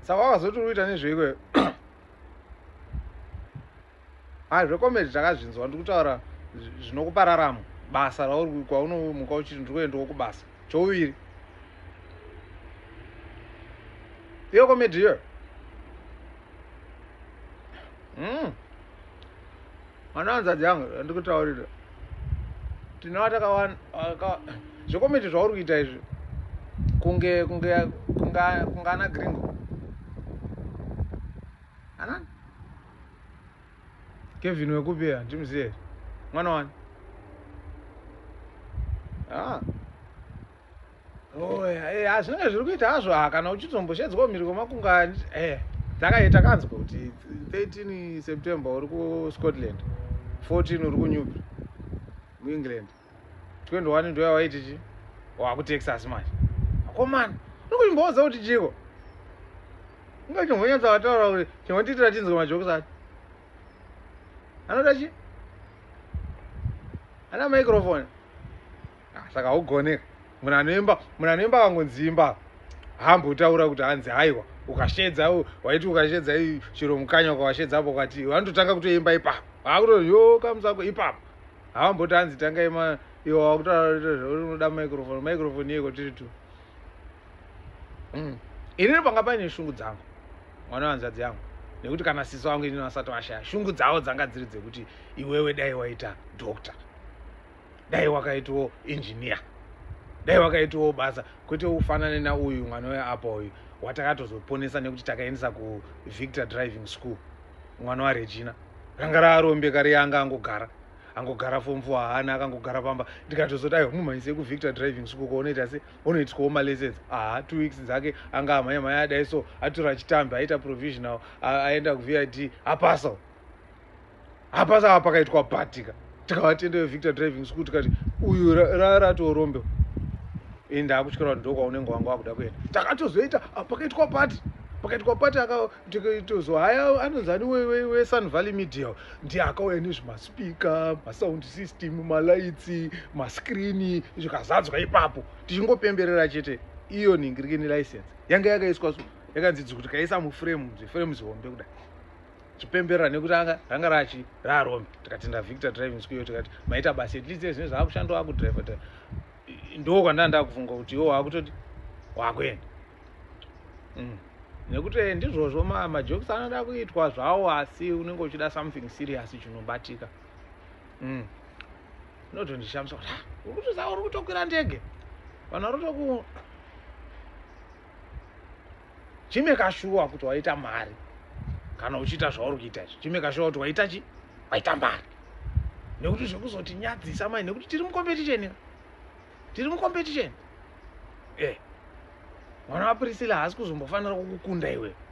saka wakazoti uita nezveikweyo zvekomedi takazvinzwa ndikutaura zvinokupa raramo basa rauri kwaunomuka uchiti ndikuendawo kubasa chouviri iyo komedi iyo mwana wanzadzi yangu ndikutaurira tinawa takawanda zvekomedi zvauri kuita izvi kunge ana gringo anani Kevin wekupeya ndimuziye mwana wani zvinenge zviri kuita hazvo kana uchitomboshedziwa mhiri kwemakunga takaita kanzwa kuti 13 September uri kuScotland 14 uri kuNewbury muEngland 21 ndoya waiti chi wakuTexas manje akomana uri kuchimboudza kuti chiko ungachimbonyatsa wataura kuti chimbotiitira chinzwa majokusi ati anoda chi ana microphone saka ugoneka munhu anoimba kangonzimba hambotaura kuti hanzi haiwa ukashedza waiti ukashedza chiro mukanya ukawashedzapo ukati vanototanga kutoimba ipapo vakutoti yo kamusako ipapo havamboti hanzi tanga ima iwo wakutaura unoda microphone yeko tiri tu inini panga paine shungu dzangu mwana wanzadzi yangu nekuti kana sisi wangu inini vasati vashaya shungu dzavo dzanga dziri dzekuti iwewe dai waita doctor dai wakaitawo engineer dai wakaitawo basa kwete ufanane nauyu mwana weapa uyu watakatozoponesa nekuti takaendesa kuVictor driving school mwana waRegina ranga rarombe kare yanga angogara form 4 haana akangogara pamba ndikatozoti aiwa mumaise kuVictor driving school kwaunoita se unoitiswawo malessons 2 weeks dzake anga amhanya adai so atora chitambi aita provisional aenda kuVIT apasa pakaitwa bhatika tikavatendea Victor driving school tikati uyu ratorombe enda kutyira ndokwaunenge wanga wakuda kuenda takatozoita pakaitwa pati akatozo haya anonzani weSun Valley Media ndiye akauya nezvemaspika masound system malaitsi mascreen zvikazadzwa ipapo tichingopemberera chete iyo ningirikini license yanga yakaiswa yakanzi kuti kaisa muframe zviframe zvihombe kudai chipemberera nekuti ranga rarombe tikatenda Victor driving school tikati maita basi at least zvine zvaakushanda wakudriver ndo kwandanda kufunga kuti iwo wakutoti wakuenda nekuti ndizvozvo majokes anoda kuitwa zvawo asi unenge uchida something serious chinobatika unotondishamisa kuti ukuti zvawo uri kutokwira ndege vanhu vari kutoku chimeka shuwa kuti waita mari kana uchiita zvauri kuita izvi chimeka shuwa kuti waita chi waita mari nekuti zvekuzoti nyadzisa mai nekuti tiri mucompetition mwana waPriscilla haasi kuzombofanira kukukunda iwe